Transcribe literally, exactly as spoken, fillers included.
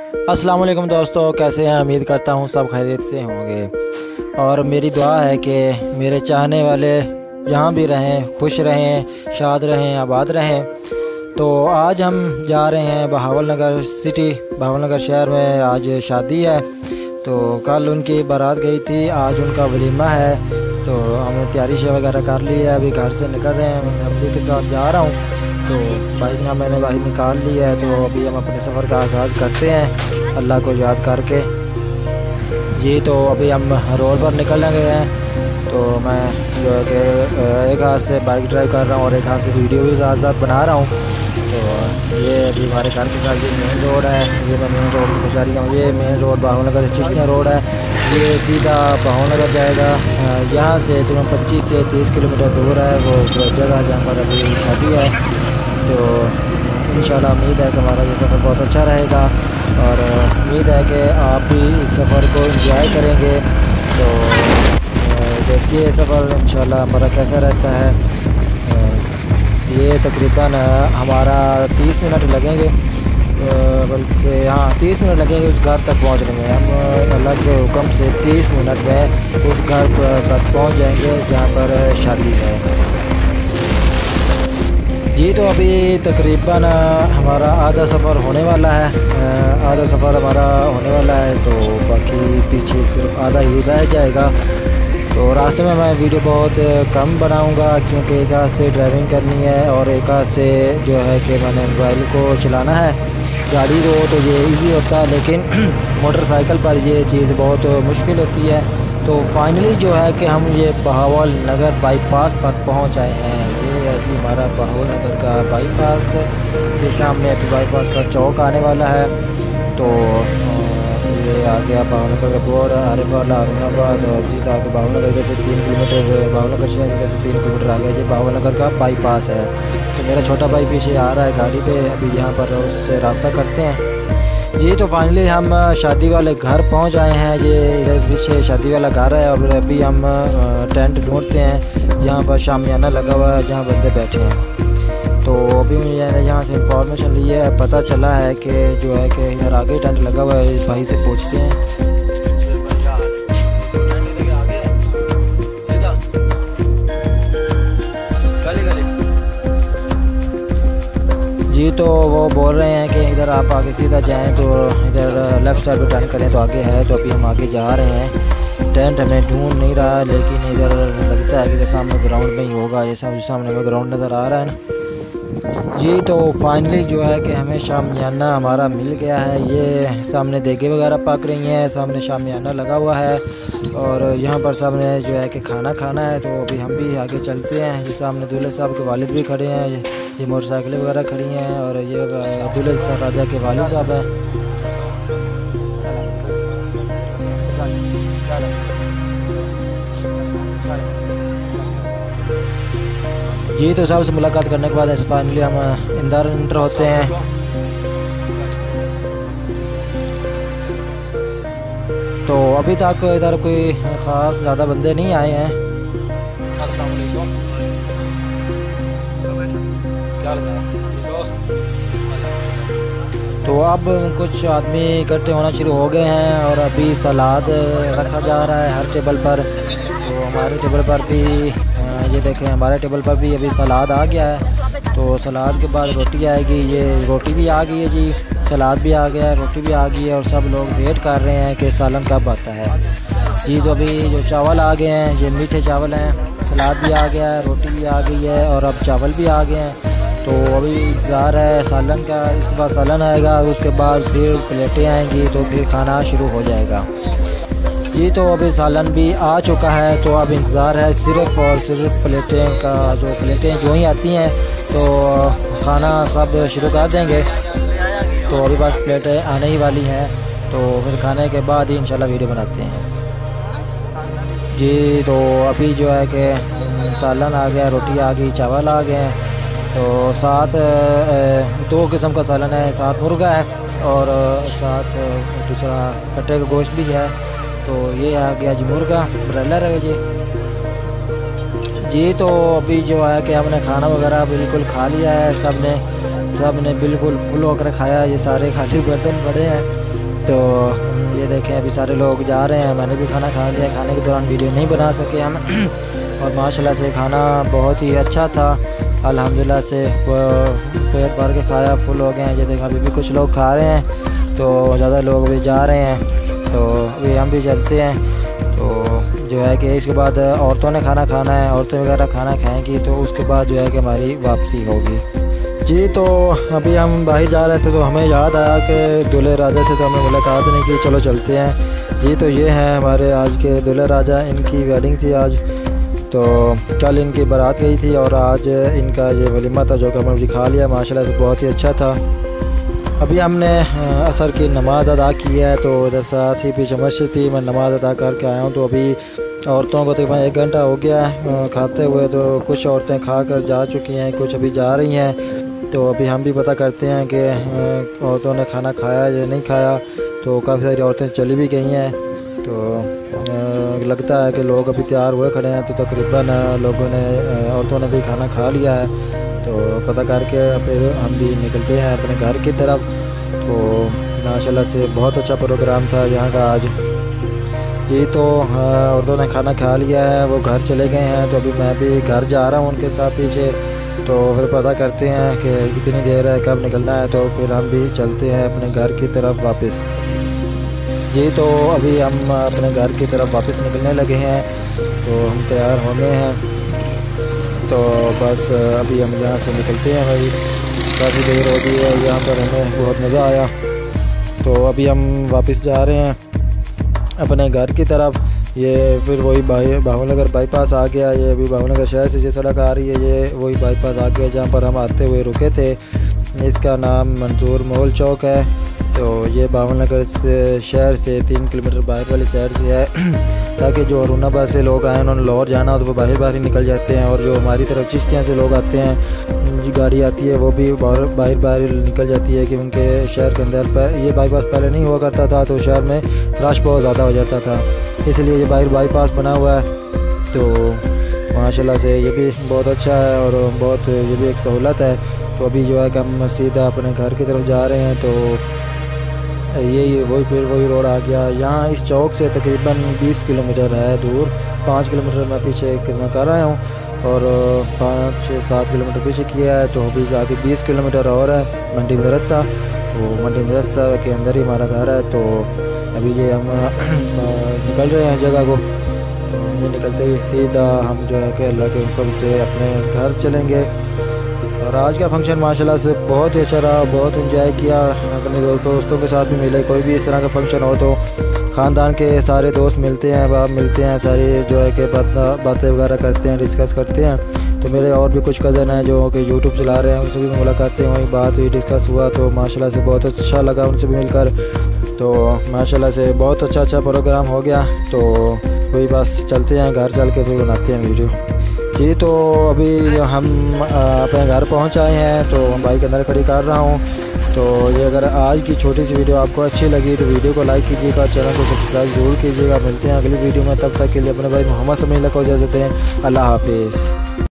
अस्सलाम वालेकुम दोस्तों, कैसे हैं? उम्मीद करता हूँ सब खैरियत से होंगे और मेरी दुआ है कि मेरे चाहने वाले जहाँ भी रहें खुश रहें, शाद रहें, आबाद रहें। तो आज हम जा रहे हैं Bahawalnagar city, Bahawalnagar शहर में आज शादी है। तो कल उनकी बारात गई थी, आज उनका वलीमा है। तो हमने तैयारी वगैरह कर ली है, अभी घर से निकल रहे हैं। मैं अम्मी के साथ जा रहा हूँ। तो बाइक ना मैंने बाइक निकाल ली है। तो अभी हम अपने सफ़र का आगाज़ करते हैं अल्लाह को याद करके। जी तो अभी हम रोड पर निकल गए हैं। तो मैं जो है कि एक हाथ से बाइक ड्राइव कर रहा हूँ और एक हाथ से वीडियो भी साथ साथ बना रहा हूँ। तो ये अभी हमारे घर के साथ ये मेन रोड है, ये मैं मेन रोड पर जा रही हूँ। ये मेन रोड बहावल नगर से चिश्तियाँ रोड है, ये सीधा बहावल नगर जाएगा। यहाँ से तकरीबन पच्चीस से तीस किलोमीटर दूर है वो जगह जहाँ पर अभी शादी है। तो इंशाल्लाह उम्मीद है कि हमारा ये सफ़र बहुत अच्छा रहेगा और उम्मीद है कि आप भी इस सफ़र को एंजॉय करेंगे। तो देखिए सफ़र इंशाल्लाह हमारा कैसा रहता है। ये तकरीबन हमारा तीस मिनट लगेंगे, बल्कि हाँ तीस मिनट लगेंगे उस घर तक पहुंचने में। हम अल्लाह के हुक्म से तीस मिनट में उस घर तक पहुंच जाएंगे जहां पर शादी है। जी तो अभी तकरीबन हमारा आधा सफ़र होने वाला है, आधा सफ़र हमारा होने वाला है। तो बाकी पीछे सिर्फ आधा ही रह जाएगा। तो रास्ते में मैं वीडियो बहुत कम बनाऊंगा क्योंकि एक हाथ से ड्राइविंग करनी है और एक हाथ से जो है कि मैंने मोबाइल को चलाना है। गाड़ी हो तो ये इजी होता है, लेकिन मोटरसाइकिल पर ये चीज़ बहुत मुश्किल होती है। तो फाइनली जो है कि हम ये बहावल नगर बाईपास पर पहुंच आए हैं। ये है जी हमारा बहावल नगर का बाईपास। ये सामने अभी बाईपास का चौक आने वाला है। तो ये आ गया बहावल नगर का बोर्ड, आरिफ वाला अरुणाबाद और सीधा आगे बहावल नगर इधर से तीन किलोमीटर बहावल नगर शहर इधर से तीन किलोमीटर आगे ये बहावल नगर का बाईपास है। तो मेरा छोटा भाई पीछे आ रहा है गाड़ी पे, अभी यहाँ पर उससे रब्ता करते हैं। जी तो फाइनली हम शादी वाले घर पहुँच आए हैं। ये इधर पीछे शादी वाला घर है और अभी हम टेंट ढूंढते हैं जहाँ पर शामियाना लगा हुआ है, जहाँ बंदे बैठे हैं। तो अभी मैंने यहाँ से इंफॉर्मेशन ली है, पता चला है कि जो है कि इधर आगे टेंट लगा हुआ है। इस भाई से पूछते हैं। जी तो वो बोल रहे हैं कि इधर आप आगे सीधा जाएं तो इधर लेफ़्ट साइड पर टर्न करें तो आगे है। तो अभी हम आगे जा रहे हैं। टेंट हमें ढूंढ नहीं रहा, लेकिन इधर लगता है कि इधर सामने ग्राउंड में ही होगा। ये सामने में ग्राउंड नज़र आ रहा है ना। जी तो फाइनली जो है कि हमें शामियाना हमारा मिल गया है। ये सामने देगे वगैरह पक रही हैं, सामने शामियाना लगा हुआ है और यहाँ पर सामने जो है कि खाना खाना है। तो अभी हम भी आगे चलते हैं। ये सामने दूल्हे साहब के वालिद भी खड़े हैं, ये मोटरसाइकिलें वगैरह खड़ी हैं और ये दूल्हे राजा के वालिद साहब हैं। जी तो साहब से मुलाकात करने के बाद फाइनली हम अंदर इंटर होते हैं। तो अभी तक इधर कोई ख़ास ज़्यादा बंदे नहीं आए हैं। अस्सलाम वालेकुम। तो अब कुछ आदमी इकट्ठे होना शुरू हो गए हैं और अभी सलाद रखा जा रहा है हर टेबल पर। तो हमारे टेबल पर भी ये देखें, हमारे टेबल पर भी अभी सलाद आ गया है। तो सलाद के बाद रोटी आएगी। ये रोटी भी आ गई है जी, सलाद भी आ गया है, रोटी भी आ गई है और सब लोग वेट कर रहे हैं कि सालन कब आता है। जी तो अभी जो चावल आ गए हैं ये मीठे चावल हैं, सलाद भी आ गया है, रोटी भी आ गई है और अब चावल भी आ गए हैं। तो अभी इंतज़ार है सालन का, इसके बाद सालन आएगा, उसके बाद फिर प्लेटें आएंगी तो फिर खाना शुरू हो जाएगा। जी तो अभी सालन भी आ चुका है। तो अब इंतज़ार है सिर्फ़ और सिर्फ प्लेटें का। जो प्लेटें जो ही आती हैं तो खाना सब शुरू कर देंगे। तो अभी बस प्लेटें आने ही वाली हैं, तो फिर खाने के बाद ही इंशाल्लाह वीडियो बनाते हैं। जी तो अभी जो है कि सालन आ गया, रोटी आ गई, चावल आ गए हैं। तो साथ दो किस्म का सालन है, साथ मुर्गा है और साथ दूसरा कट्टे का गोश्त भी है। तो ये आ गया जी मुर्गा ब्रॉयलर है जी। जी तो अभी जो है कि हमने खाना वगैरह बिल्कुल खा लिया है, सब ने सब ने बिल्कुल फुल होकर खाया। ये सारे खाली बर्तन पड़े हैं तो ये देखें अभी सारे लोग जा रहे हैं, मैंने भी खाना खा लिया। खाने के दौरान वीडियो नहीं बना सके हम और माशाल्लाह से खाना बहुत ही अच्छा था अल्हम्दुलिल्लाह से। पेट भर के खाया, फुल हो गए हैं। ये देखें अभी भी कुछ लोग खा रहे हैं, तो ज़्यादा लोग भी जा रहे हैं, तो अभी हम भी चलते हैं। तो जो है कि इसके बाद औरतों ने खाना खाना है, औरतें वगैरह खाना खाएंगी, तो उसके बाद जो है कि हमारी वापसी होगी जी। तो अभी हम बाहर जा रहे थे तो हमें याद आया कि दूल्हे राजा से तो हमें मुलाकात नहीं की, चलो चलते हैं जी। तो ये हैं हमारे आज के दूल्हे राजा, इनकी वेडिंग थी आज, तो कल इनकी बारात गई थी और आज इनका ये वलीमा था जो कि हमने दिखा लिया। माशाल्लाह से बहुत ही अच्छा था। अभी हमने असर की नमाज़ अदा की है, तो उधर साथ ही पीछे मस्जिद थी, मैं नमाज़ अदा करके आया हूँ। तो अभी औरतों को तकरीबन एक घंटा हो गया है खाते हुए, तो कुछ औरतें खा कर जा चुकी हैं, कुछ अभी जा रही हैं। तो अभी हम भी पता करते हैं कि औरतों ने खाना खाया या नहीं खाया। तो काफ़ी सारी औरतें चली भी गई हैं, तो लगता है कि लोग अभी तैयार हुए खड़े हैं, तो तकरीबन लोगों ने औरतों ने भी खाना खा लिया है। तो पता करके फिर हम भी निकलते हैं अपने घर की तरफ। तो माशाल्लाह से बहुत अच्छा प्रोग्राम था यहाँ का आज जी। तो औरतों ने खाना खा लिया है, वो घर चले गए हैं, तो अभी मैं भी घर जा रहा हूँ उनके साथ पीछे। तो फिर पता करते हैं कि कितनी देर है, कब निकलना है, तो फिर हम भी चलते हैं अपने घर की तरफ वापस जी। तो अभी हम अपने घर की तरफ वापस निकलने लगे हैं, तो हम तैयार हो गए हैं। तो बस अभी हम यहाँ से निकलते हैं भाई, काफ़ी देर हो गई है, यहाँ पर हमें बहुत मज़ा आया। तो अभी हम वापस जा रहे हैं अपने घर की तरफ। ये फिर वही बाई बाहुनगर बाईपास आ गया, ये अभी बाहुनगर शहर से जो सड़क आ रही है, ये वही बाईपास आ गया जहाँ पर हम आते हुए रुके थे। इसका नाम मंसूर मोल चौक है। तो ये बाहुनगर से शहर से तीन किलोमीटर बाहर वाली साइड से है, ताकि जो अरुणाबाद से लोग आए उन्होंने लाहौर जाना हो तो वो बाहर बाहर ही निकल जाते हैं, और जो हमारी तरफ चिश्तियाँ से लोग आते हैं, जो गाड़ी आती है वो भी बाहर बाहर बाहर निकल जाती है, कि उनके शहर के अंदर पर ये बाईपास पहले नहीं हुआ करता था, तो शहर में रश बहुत ज़्यादा हो जाता था, इसलिए ये बाहर बाईपास बना हुआ है। तो माशाल्लाह से ये भी बहुत अच्छा है और बहुत ये भी एक सहूलत है। तो अभी जो है कि हम सीधा अपने घर की तरफ जा रहे हैं। तो ये ये वही फिर वही रोड आ गया। यहाँ इस चौक से तकरीबन बीस किलोमीटर है दूर, पाँच किलोमीटर मैं पीछे मैं कर रहा हूँ और पाँच सात किलोमीटर पीछे किया है। तो अभी जाके बीस किलोमीटर और है मंडी मदरसा। तो मंडी मदरसा के अंदर ही हमारा घर है। तो अभी ये हम निकल रहे हैं जगह को। तो ये निकलते ही सीधा हम जो है कि अल्लाह के हुक्म से अपने घर चलेंगे। और आज का फंक्शन माशाल्लाह से बहुत ही अच्छा रहा, बहुत इंजॉय किया, अपने दोस्तों दोस्तों के साथ भी मिले। कोई भी इस तरह का फंक्शन हो तो ख़ानदान के सारे दोस्त मिलते हैं, बाप मिलते हैं, सारी जो है कि बात बातें वगैरह करते हैं, डिस्कस करते हैं। तो मेरे और भी कुछ कज़न हैं जो कि यूट्यूब चला रहे हैं, उनसे भी मुलाकातें हुई, बात हुई, डिस्कस हुआ। तो माशाल्लाह से बहुत अच्छा लगा उनसे भी मिलकर। तो माशाल्लाह से बहुत अच्छा अच्छा प्रोग्राम हो गया। तो वही बस चलते हैं घर, चल के फिर बनाते हैं वीडियो जी। तो अभी हम अपने घर पहुंच आए हैं, तो हम बाइक अंदर खड़ी कर रहा हूं। तो ये अगर आज की छोटी सी वीडियो आपको अच्छी लगी तो वीडियो को लाइक कीजिएगा, चैनल को सब्सक्राइब जरूर कीजिएगा। मिलते हैं अगली वीडियो में, तब तक के लिए अपने भाई मोहम्मद समीर को इजाज़त दें। अल्लाह हाफिज़।